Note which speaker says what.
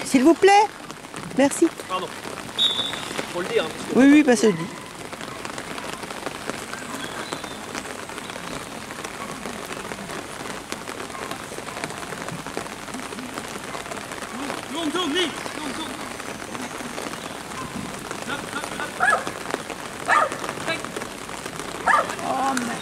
Speaker 1: S'il vous plaît. Merci.
Speaker 2: Pardon. Faut le dire. Hein, parce que
Speaker 1: Oui, bah ça le dit.
Speaker 3: Oh, mais...